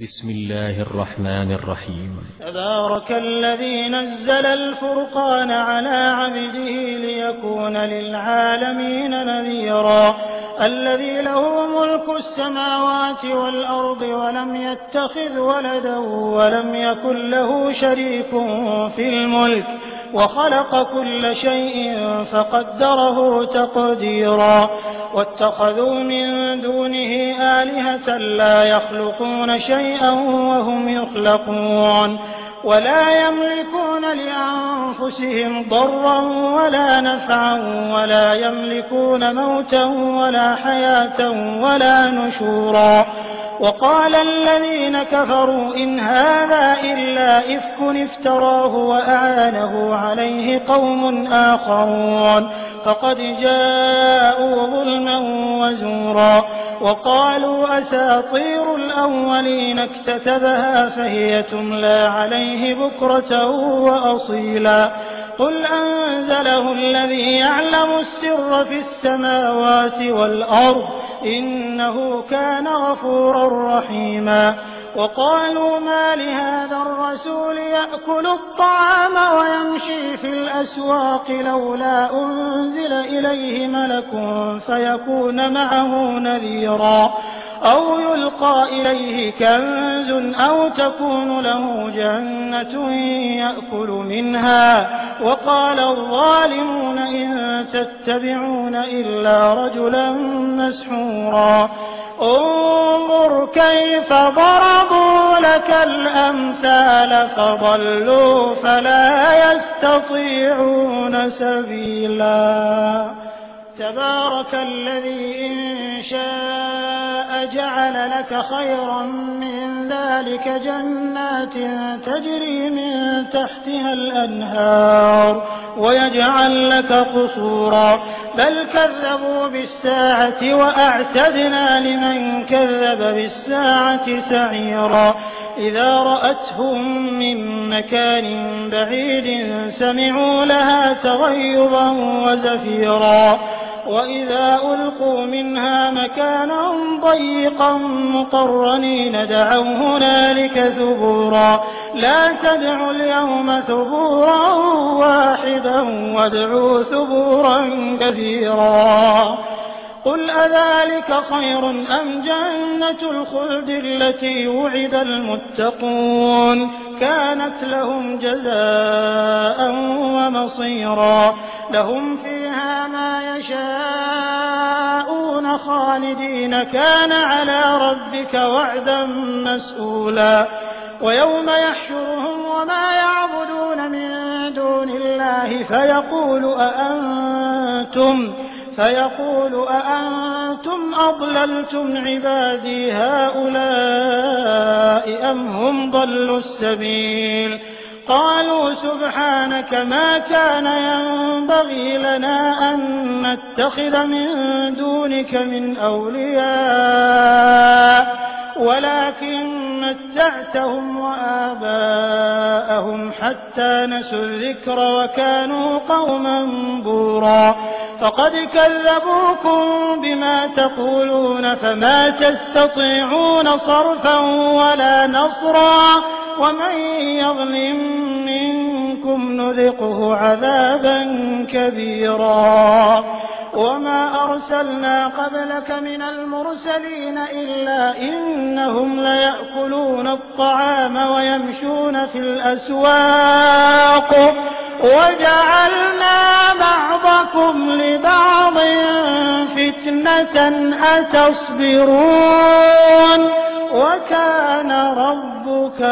بسم الله الرحمن الرحيم. تبارك الذي نزل الفرقان على عبده ليكون للعالمين نذيرا الذي له ملك السماوات والأرض ولم يتخذ ولدا ولم يكن له شريك في الملك وخلق كل شيء فقدره تقديرا واتخذوا من دونه آلهة لا يخلقون شيئا وهم يخلقون ولا يملكون لأنفسهم ضرا ولا نفعا ولا يملكون موتا ولا حياة ولا نشورا وقال الذين كفروا إن هذا إلا إفك افتراه وأعانه عليه قوم آخرون فقد جاءوا ظلما وزورا وقالوا أساطير الأولين اكتتبها فهي تملى عليه بكرة وأصيلا قل أنزله الذي يعلم السر في السماوات والأرض إنه كان غفورا رحيما وقالوا ما لهذا الرسول يأكل الطعام ويمشي في الأسواق لولا أنزل إليه ملك فيكون معه نذيرا أو يلقى إليه كنز أو تكون له جنة يأكل منها وقال الظالمون إن تتبعون إلا رجلا مسحورا انظر كيف ضربوا لك الأمثال فضلوا فلا يستطيعون سبيلا تبارك الذي إن شاء جعل لك خيرا من ذلك جنات تجري من تحتها الأنهار ويجعل لك قصورا بل كذبوا بالساعة وأعتدنا لمن كذب بالساعة سعيرا إذا رأتهم من مكان بعيد سمعوا لها تغيظا وزفيرا وإذا ألقوا منها مكانا ضيقا مقرنين دعوا هنالك ثبورا لا تدعوا اليوم ثبورا واحدا وادعوا ثبورا كثيرا قل أذلك خير أم جنة الخلد التي وعد المتقون كانت لهم جزاء ومصيرا لهم فيها ما يشاءون خالدين كان على ربك وعدا مسئولا ويوم يحشرهم وما يعبدون من دون الله فيقول أأنتم أضللتم عبادي هؤلاء أم هم ضلوا السبيل قالوا سبحانك ما كان ينبغي لنا أن نتخذ من دونك من أولياء ولكن متعتهم وآباءهم حتى نسوا الذكر وكانوا قوما بورا فقد كذبوكم بما تقولون فما تستطيعون صرفا ولا نصرا ومن يظلم منكم نذقه عذابا كبيرا وما أرسلنا قبلك من المرسلين إلا إنهم ليأكلون الطعام ويمشون في الأسواق وجعلنا بعضكم لبعض فتنة أتصبرون وكان ربك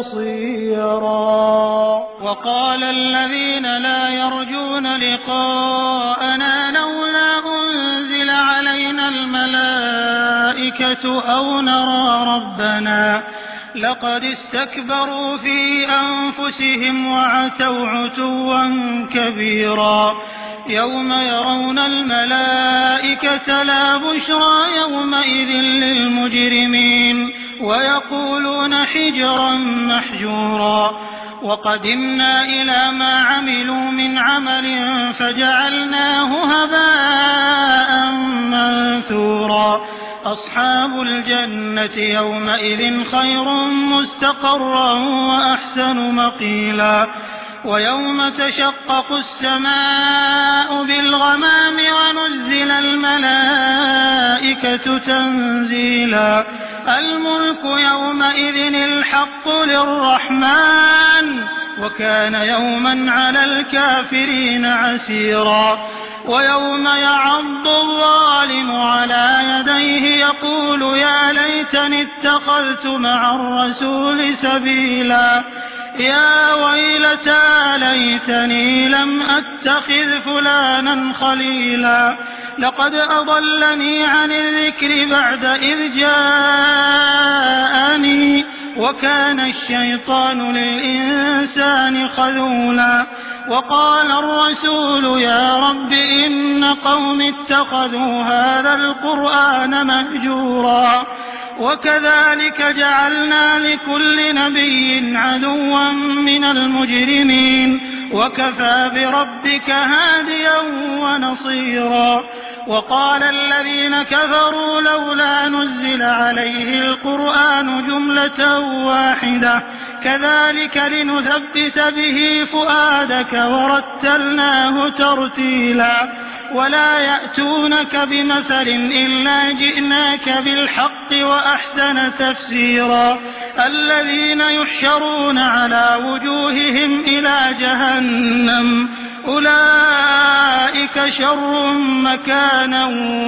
بصيرا وقال الذين لا يرجون لقاءنا لولا أنزل علينا الملائكة أو نرى ربنا لقد استكبروا في أنفسهم وعتوا عتوا كبيرا يوم يرون الملائكة لا بشرى يومئذ للمجرمين ويقولون حجرا محجورا وقدمنا إلى ما عملوا من عمل فجعلناه هباء منثورا أصحاب الجنة يومئذ خير مستقرا وأحسن مقيلا ويوم تشقق السماء بالغمام ونزل الملائكة تنزيلا الملك يومئذ الحق للرحمن وكان يوما على الكافرين عسيرا ويوم يعض الظالم على يديه يقول يا ليتني اتخذت مع الرسول سبيلا يا ويلتى ليتني لم أتخذ فلانا خليلا لقد أضلني عن الذكر بعد إذ جاءني وكان الشيطان للإنسان خذولا وقال الرسول يا رب إن قوم اتخذوا هذا القرآن مهجورا وكذلك جعلنا لكل نبي عدوا من المجرمين وكفى بربك هاديا ونصيرا وقال الذين كفروا لولا نزل عليه القرآن جملة واحدة كذلك لنثبت به فؤادك ورتلناه ترتيلا ولا يأتونك بمثل إلا جئناك بالحق وأحسن تفسيرا الذين يحشرون على وجوههم إلى جهنم أولئك شر مكانا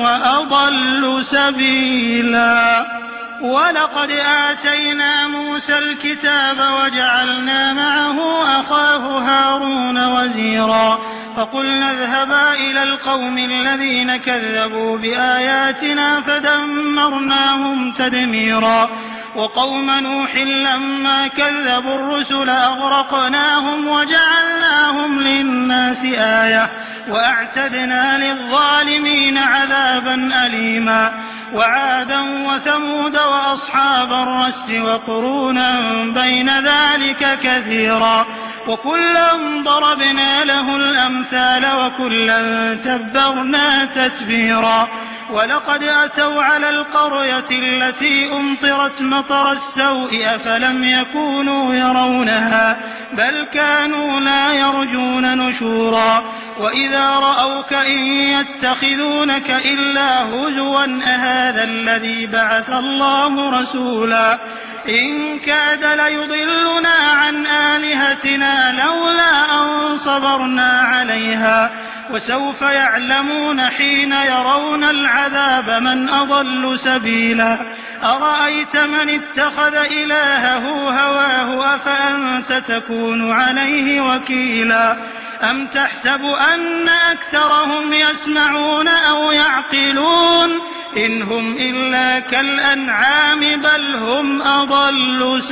وأضل سبيلا ولقد آتينا موسى الكتاب وجعلنا معه أخاه هارون وزيرا فقلنا اذهبا إلى القوم الذين كذبوا بآياتنا فدمرناهم تدميرا وقوم نوح لما كذبوا الرسل أغرقناهم وجعلناهم للناس آية وأعتدنا للظالمين عذابا أليما وعادا وثمود وأصحاب الرس وقرونا بين ذلك كثيرا وكلا ضربنا له الأمثال وكلا تبرنا تتبيرا ولقد أتوا على القرية التي أمطرت مطر السوء أفلم يكونوا يرونها بل كانوا لا يرجون نشورا وإذا رأوك إن يتخذونك إلا هزوا أهذا الذي بعث الله رسولا إن كاد ليضلنا عن آلهتنا لولا أن صبرنا عليها وسوف يعلمون حين يرون العذاب من أضل سبيلا أرأيت من اتخذ إلهه هواه أفأنت تكون عليه وكيلا أم تحسب أن أكثرهم يسمعون أو يعقلون إن هم إلا كالأنعام بل هم أضل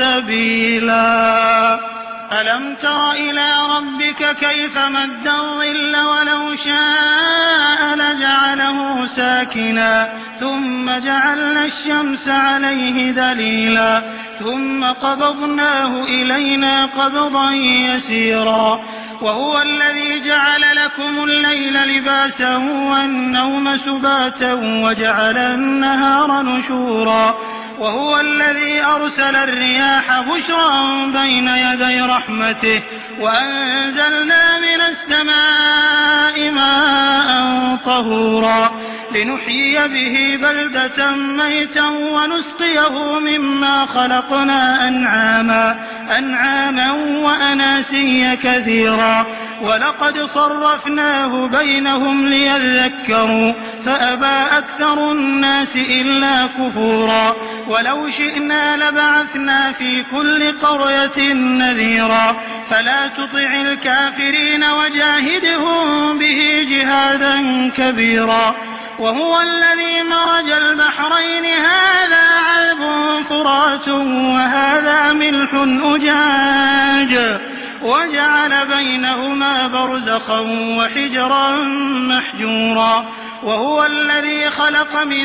سبيلا ألم تر إلى ربك كيف مد الظل ولو شاء لجعله ساكنا ثم جعلنا الشمس عليه دليلا ثم قبضناه إلينا قبضا يسيرا وهو الذي جعل لكم الليل لباسا والنوم سباتا وجعل النهار نشورا وهو الذي أرسل الرياح بشرا بين يدي رحمته وأنزلنا من السماء ماء طهورا لنحيي به بلدة ميتا ونسقيه مما خلقنا أنعاما وأناسيا كثيرا ولقد صرفناه بينهم ليذكروا فأبى أكثر الناس إلا كفورا ولو شئنا لبعثنا في كل قرية نذيرا فلا تطع الكافرين وجاهدهم به جهادا كبيرا وهو الذي مرج البحرين هذا عذب فرات وهذا ملح أجاج وجعل بينهما برزخا وحجرا محجورا وهو الذي خلق من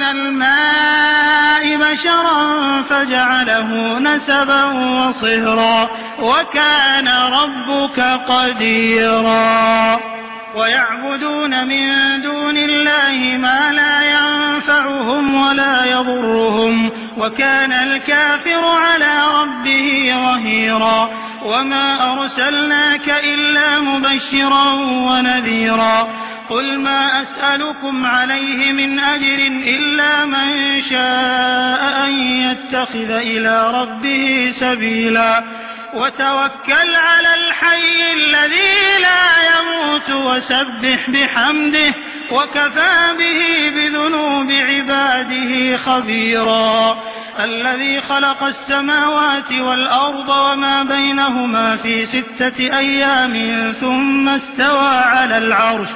الماء بشرا فجعله نسبا وصهرا وكان ربك قديرا ويعبدون من دون الله ما لا ينفعهم ولا يضرهم وكان الكافر على ربه ظهيرا وما أرسلناك إلا مبشرا ونذيرا قل ما أسألكم عليه من أجر إلا من شاء أن يتخذ إلى ربه سبيلا وتوكل على الحي الذي لا يموت وسبح بحمده وكفى به بذنوب عباده خبيرا الذي خلق السماوات والأرض وما بينهما في 6 أيام ثم استوى على العرش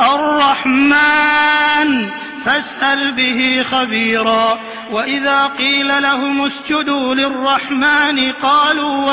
الرحمن فاسأل به خبيرا وإذا قيل لهم اسجدوا للرحمن قالوا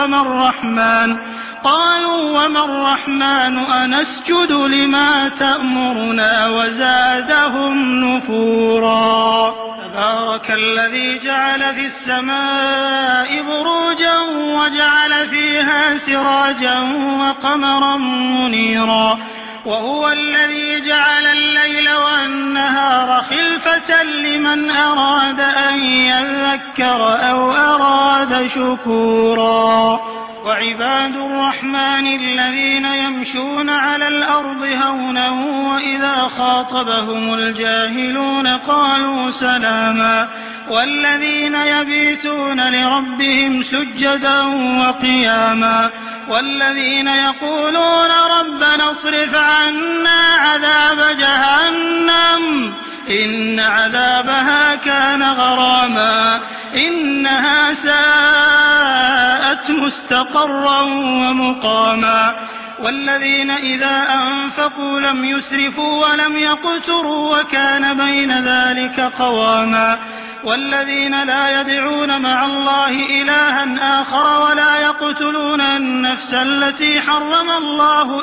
وما الرحمن أنسجد لما تأمرنا وزادهم نفورا تبارك الذي جعل في السماء بروجا وجعل فيها سراجا وقمرا منيرا وهو الذي جعل الليل والنهار خلفة لمن أراد أن يذكر أو أراد شكورا وعباد الرحمن الذين يمشون على الأرض هونا وإذا خاطبهم الجاهلون قالوا سلاما والذين يبيتون لربهم سجدا وقياما والذين يقولون ربنا اصرف عنا عذاب جهنم إن عذابها كان غراما إنها ساءت مستقرا ومقاما والذين إذا أنفقوا لم يسرفوا ولم يقتروا وكان بين ذلك قواما والذين لا يدعون مع الله إلها آخر ولا يقتلون النفس التي حرم الله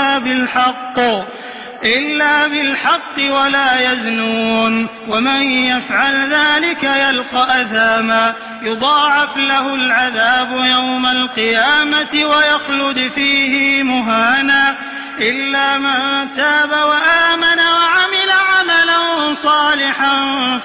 إلا بالحق ولا يزنون ومن يفعل ذلك يلقى أثاما يضاعف له العذاب يوم القيامة ويخلد فيه مهانا إلا من تاب وآمن وعمل عملا صالحا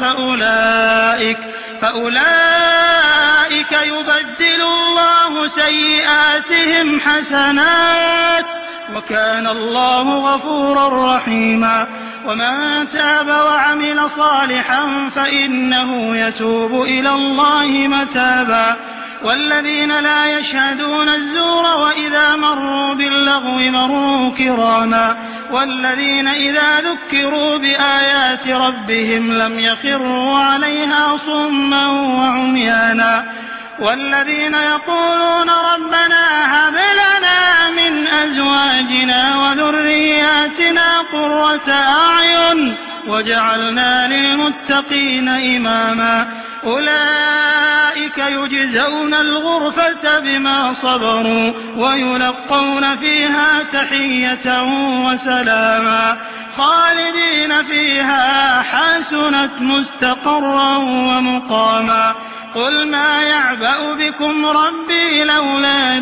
فأولئك يبدل الله سيئاتهم حسنات وكان الله غفورا رحيما ومن تاب وعمل صالحا فإنه يتوب إلى الله متابا والذين لا يشهدون الزور وإذا مروا باللغو مروا كراما والذين إذا ذكروا بآيات ربهم لم يخروا عليها صما وعميانا والذين يقولون ربنا هب لنا من أزواجنا وذرياتنا قرة أعين وجعلنا للمتقين إماما أولئك يجزون الغرفة بما صبروا ويلقون فيها تحية وسلاما خالدين فيها حسنت مستقرا ومقاما قل ما يعبأ بكم ربي لولا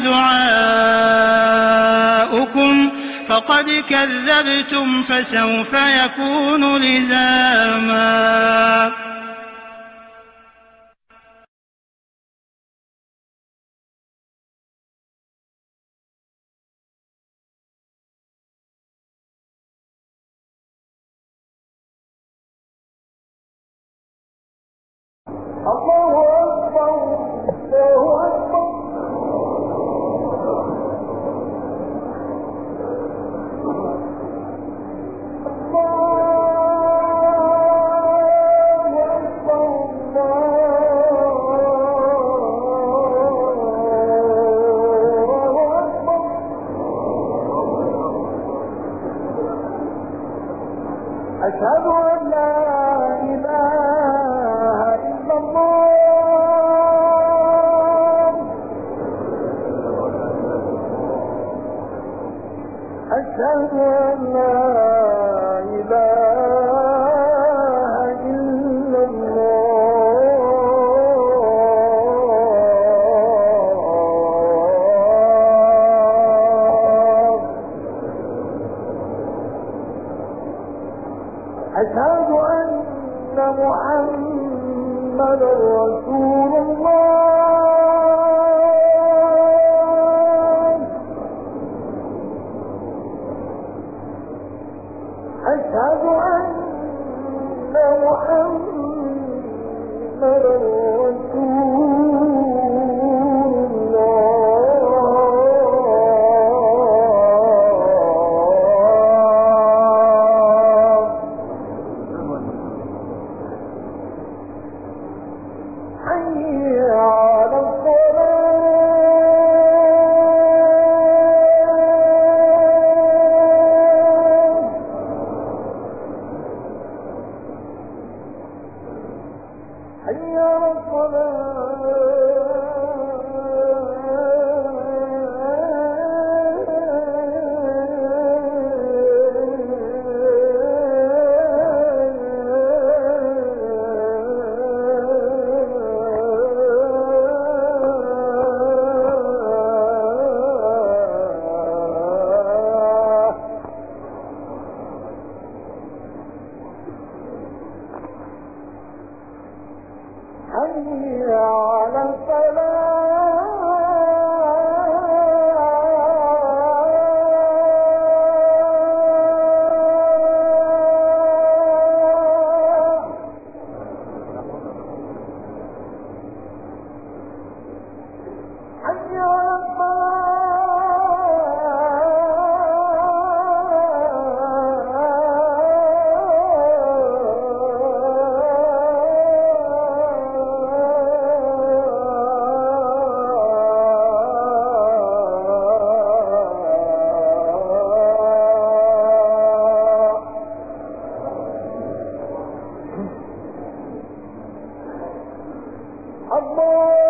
دعاؤكم فقد كذبتم فسوف يكون لزاما الله أكبر الله أكبر أشهد أن لا إله إلا الله رسول الله أشهد أن محمدا رسول حي على الله